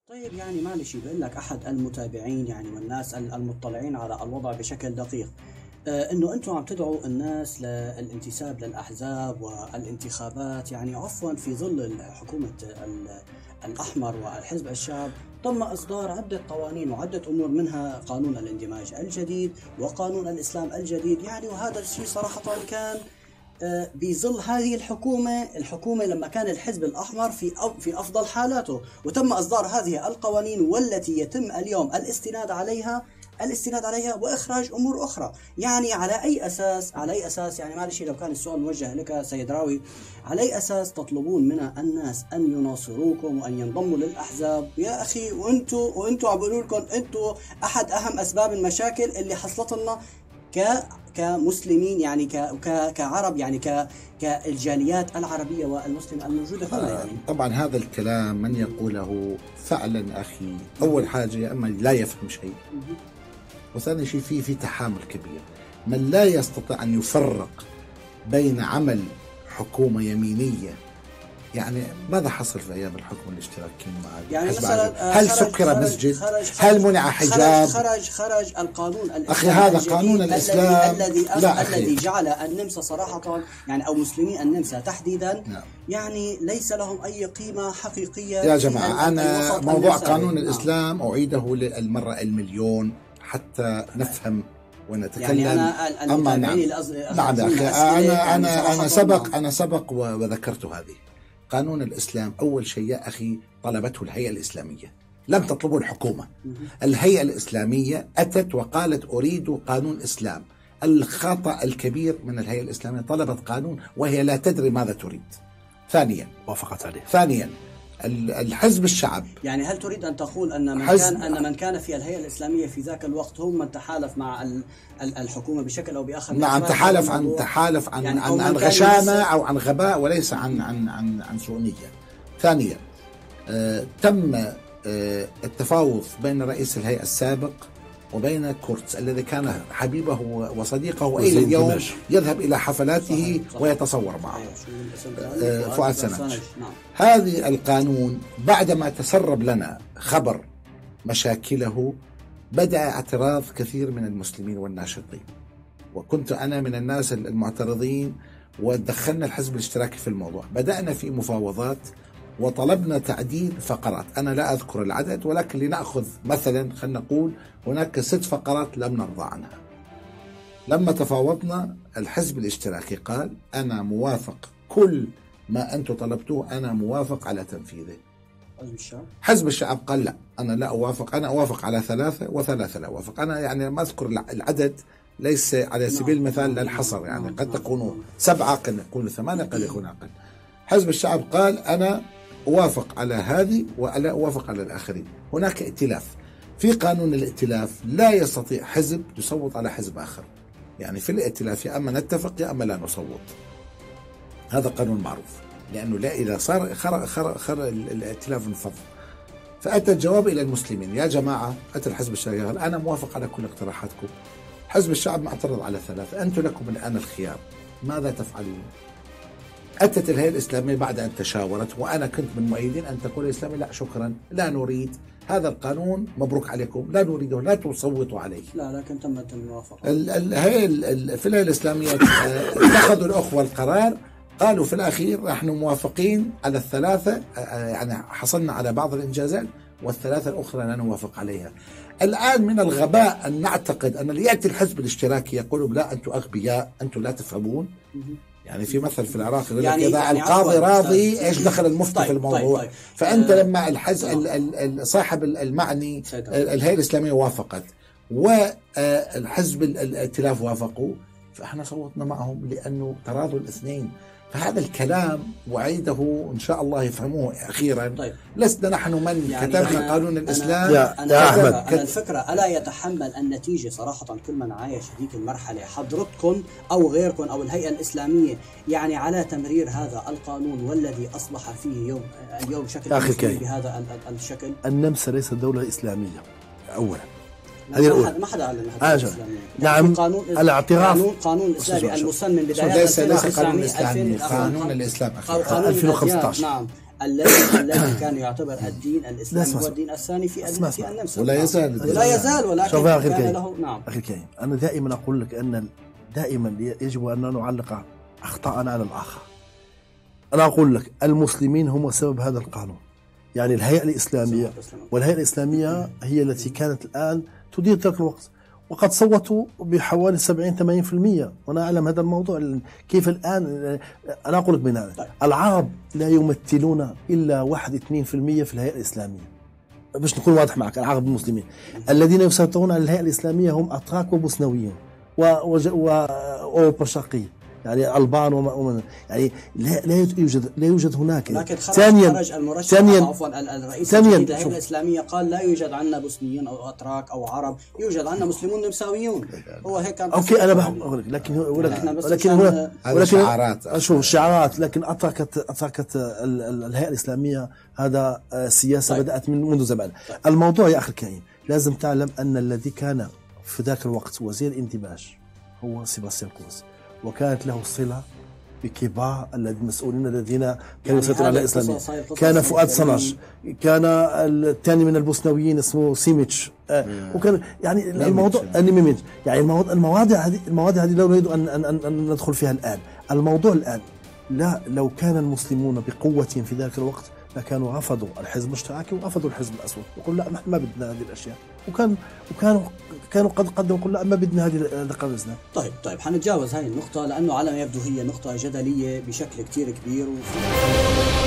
طيب يعني معلش بقول لك أحد المتابعين يعني والناس المطلعين على الوضع بشكل دقيق، إنه أنتم عم تدعوا الناس للانتساب للأحزاب والانتخابات، يعني عفوا في ظل حكومة الأحمر والحزب الشاب تم إصدار عدة قوانين وعدة أمور، منها قانون الاندماج الجديد وقانون الإسلام الجديد، يعني وهذا الشيء صراحة كان بظل هذه الحكومة لما كان الحزب الأحمر في أفضل حالاته، وتم إصدار هذه القوانين والتي يتم اليوم الاستناد عليها وإخراج أمور أخرى. يعني على أي أساس يعني معلش لو كان السؤال موجه لك سيد راوي، على أي أساس تطلبون من الناس أن يناصروكم وأن ينضموا للأحزاب يا أخي، وأنتوا عم بيقولوا لكم أنتوا أحد أهم أسباب المشاكل اللي حصلت لنا كمسلمين، يعني كعرب، يعني كالجاليات العربية والمسلمة الموجودة هنا يعني. طبعا هذا الكلام من يقوله فعلا أخي، أول حاجة يا أما لا يفهم شيء، وثاني شيء في تحامل كبير. من لا يستطيع أن يفرق بين عمل حكومة يمينية، يعني ماذا حصل في أيام الحكم الاشتراكي مع يعني مثلا هل سكر مسجد؟ هل منع حجاب؟ خرج القانون أخي، هذا قانون الإسلام الذي جعل النمسا صراحة يعني أو مسلمي النمسا تحديدا نعم. يعني ليس لهم أي قيمة حقيقية يا جماعة. أنا موضوع قانون الإسلام أعيده للمرة المليون حتى نفهم ونتكلم. يعني أنا نعم يا أخي، أنا سبق وذكرت هذه. قانون الإسلام أول شيء يا أخي طلبته الهيئة الإسلامية، لم تطلبه الحكومة. الهيئة الإسلامية أتت وقالت أريد قانون إسلام. الخطأ الكبير من الهيئة الإسلامية، طلبت قانون وهي لا تدري ماذا تريد. ثانيا وافقت عليه. ثانيا الحزب الشعب، يعني هل تريد أن تقول أن من كان في الهيئة الإسلامية في ذاك الوقت هم من تحالف مع الحكومة بشكل أو بآخر؟ نعم، تحالف عن يعني عن غشامة أو عن غباء، وليس عن سوء نية. ثانيا تم التفاوض بين رئيس الهيئة السابق وبين كورتز الذي كان حبيبه وصديقه، وإلى اليوم يذهب إلى حفلاته ويتصور معه، فؤاد سناج. هذه القانون بعدما تسرب لنا خبر مشاكله بدأ اعتراض كثير من المسلمين والناشطين، وكنت أنا من الناس المعترضين، ودخلنا الحزب الاشتراكي في الموضوع. بدأنا في مفاوضات وطلبنا تعديل فقرات، أنا لا أذكر العدد، ولكن لنأخذ مثلا خلينا نقول هناك 6 فقرات لم نرضى عنها. لما تفاوضنا الحزب الاشتراكي قال أنا موافق، كل ما أنتم طلبتوه أنا موافق على تنفيذه. حزب الشعب قال لا، أنا لا أوافق، أنا أوافق على 3 و3 لا أوافق. أنا يعني ما أذكر العدد، ليس على سبيل المثال للحصر، يعني قد تكونوا 7، قد يكونوا 8، قد يكون أقل. حزب الشعب قال أنا أوافق على هذه ولا أوافق على الآخرين. هناك ائتلاف. في قانون الائتلاف لا يستطيع حزب يصوت على حزب آخر، يعني في الائتلاف يا أما نتفق يا أما لا نصوت. هذا قانون معروف، لأنه لا إذا صار خر الائتلاف انفض. فأتى الجواب إلى المسلمين، يا جماعة، أتى الحزب الشرعي قال أنا موافق على كل اقتراحاتكم. حزب الشعب معترض على 3، أنتم لكم الآن الخيار، ماذا تفعلون؟ أتت الهيئة الإسلامية بعد أن تشاورت، وأنا كنت من مؤيدين أن تقول الإسلامية لا شكرا، لا نريد هذا القانون، مبروك عليكم، لا نريده، لا تصوتوا عليه. لا لكن تمت الموافقة. في الهيئة الإسلامية اتخذوا الأخوة القرار، قالوا في الأخير نحن موافقين على ال3، يعني حصلنا على بعض الإنجازات، وال3 الأخرى لا نوافق عليها. الآن من الغباء أن نعتقد أن يأتي الحزب الاشتراكي يقول لا أنتم أغبياء، أنتم لا تفهمون. يعني في مثل في العراق يقول لك إذا القاضي راضي إيش دخل المفتي في الموضوع. فأنت لما صاحب المعني الهيئة الإسلامية وافقت والحزب الائتلاف وافقوا، فإحنا صوتنا معهم لأنه تراضوا الاثنين. فهذا الكلام وعيده إن شاء الله يفهموه أخيرا. لسنا نحن من يعني كتبنا قانون الإسلام. يا أحمد، أنا الفكرة ألا يتحمل النتيجة صراحة كل من عايش هذيك المرحلة، حضرتكم أو غيركم أو الهيئة الإسلامية، يعني على تمرير هذا القانون والذي أصبح فيه اليوم شكل بهذا الشكل. النمسا ليست دولة إسلامية أولا، ما حدا قال انها اسلاميه. نعم، الاعتراف قانون الاسلامي المسمى بدايات ليس قانون الاسلامي، قانون الاسلام 2015. نعم، الذي كان يعتبر الدين الإسلامي هو الدين الثاني في النمسا، ولا يزال ولكن كان له. نعم أخي الكريم، أنا دائما أقول لك أن دائما يجب أن نعلق أخطاءنا على الآخر. أنا أقول لك المسلمين هم سبب هذا القانون، يعني الهيئة الإسلامية، والهيئة الإسلامية هي التي كانت الآن تدير ذلك الوقت، وقد صوتوا بحوالي 70-80%، وأنا أعلم هذا الموضوع كيف الآن. أنا أقول لك بناء العرب لا يمثلون إلا 1-2% في الهيئة الإسلامية، باش نكون واضح معك. العرب المسلمين الذين يسيطرون على الهيئة الإسلامية هم أتراك وبوسنويون وأوروبا الشرقية، يعني ألبان يعني لا يوجد هناك. لكن خرج الرئيس الجديد للهيئة الإسلامية قال لا يوجد عندنا بوسنيين أو أتراك أو عرب، يوجد عندنا مسلمون نمساويون. هو هيك. أوكي أنا بقول لك، ولكن شعارات، شوف شعارات، لكن أتركت الهيئة الإسلامية هذا سياسة بدأت منذ زمان. الموضوع يا أخي الكريم لازم تعلم أن الذي كان في ذاك الوقت وزير الانتباش هو سيباستيان كورس، وكانت له صلة بكبار المسؤولين الذين كانوا يسيطرون على الإسلامية. كان فؤاد صنش، كان الثاني من البوسنويين اسمه سيميتش، وكان يعني الموضوع يعني المواضيع هذه لا نريد أن ندخل فيها الآن. الموضوع الآن لا، لو كان المسلمون بقوة في ذلك الوقت لكانوا رفضوا الحزب الاشتراكي ورفضوا الحزب الأسود، يقول لا نحن ما بدنا هذه الأشياء، وكانوا قد قدموا يقول لا ما بدنا هذه القرزنا. طيب حنتجاوز هذه النقطة لأنه على ما يبدو هي نقطة جدلية بشكل كتير كبير.